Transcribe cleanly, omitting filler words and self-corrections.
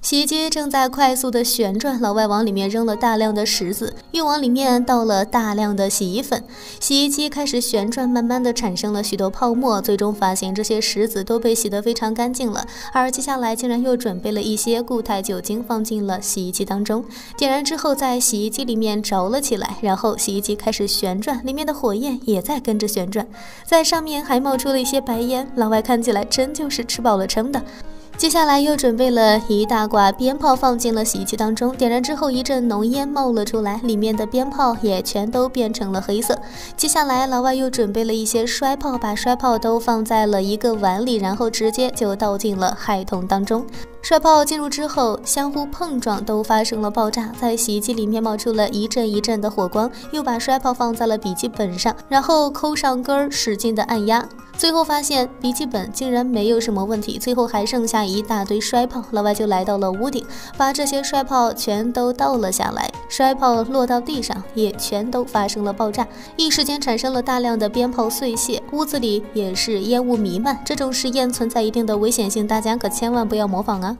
洗衣机正在快速的旋转，老外往里面扔了大量的石子，又往里面倒了大量的洗衣粉。洗衣机开始旋转，慢慢的产生了许多泡沫，最终发现这些石子都被洗得非常干净了。而接下来竟然又准备了一些固态酒精放进了洗衣机当中，点燃之后在洗衣机里面着了起来，然后洗衣机开始旋转，里面的火焰也在跟着旋转，在上面还冒出了一些白烟，老外看起来真就是吃饱了撑的。接下来又准备了一大挂鞭炮放进了洗衣机当中，点燃之后一阵浓烟冒了出来，里面的鞭炮也全都变成了黑色。接下来老外又准备了一些摔炮，把摔炮都放在了一个碗里，然后直接就倒进了氦桶当中。摔炮进入之后相互碰撞，都发生了爆炸，在洗衣机里面冒出了一阵一阵的火光，又把摔炮放在了笔记本上，然后抠上根儿使劲的按压，最后发现笔记本竟然没有什么问题，最后还剩下一大堆摔炮。老外就来到了屋顶，把这些摔炮全都倒了下来，摔炮落到地上也全都发生了爆炸，一时间产生了大量的鞭炮碎屑，屋子里也是烟雾弥漫。这种实验存在一定的危险性，大家可千万不要模仿啊。